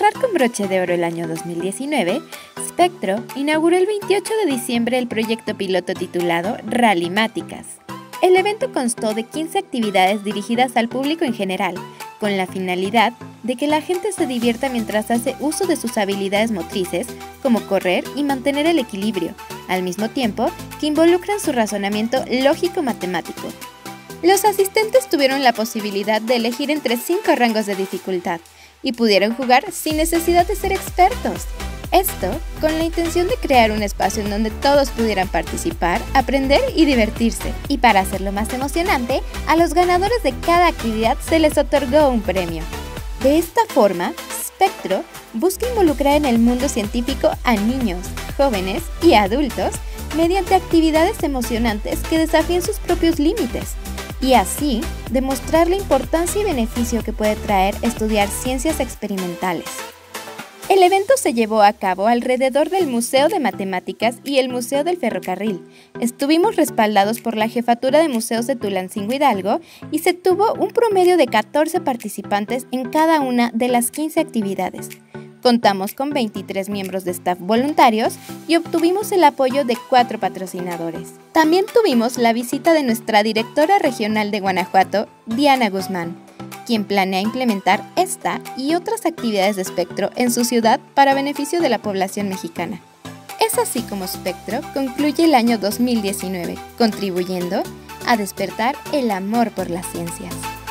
cerrar con broche de oro el año 2019, Spectro inauguró el 28 de diciembre el proyecto piloto titulado Rallymáticas. El evento constó de 15 actividades dirigidas al público en general, con la finalidad de que la gente se divierta mientras hace uso de sus habilidades motrices, como correr y mantener el equilibrio, al mismo tiempo que involucran su razonamiento lógico-matemático. Los asistentes tuvieron la posibilidad de elegir entre 5 rangos de dificultad y pudieron jugar sin necesidad de ser expertos. Esto con la intención de crear un espacio en donde todos pudieran participar, aprender y divertirse. Y para hacerlo más emocionante, a los ganadores de cada actividad se les otorgó un premio. De esta forma, Spectro busca involucrar en el mundo científico a niños, jóvenes y adultos mediante actividades emocionantes que desafíen sus propios límites y así demostrar la importancia y beneficio que puede traer estudiar ciencias experimentales. El evento se llevó a cabo alrededor del Museo de Matemáticas y el Museo del Ferrocarril. Estuvimos respaldados por la Jefatura de Museos de Tulancingo Hidalgo y se tuvo un promedio de 14 participantes en cada una de las 15 actividades. Contamos con 23 miembros de staff voluntarios y obtuvimos el apoyo de 4 patrocinadores. También tuvimos la visita de nuestra directora regional de Guanajuato, Diana Guzmán, quien planea implementar esta y otras actividades de Spectro en su ciudad para beneficio de la población mexicana. Es así como Spectro concluye el año 2019, contribuyendo a despertar el amor por las ciencias.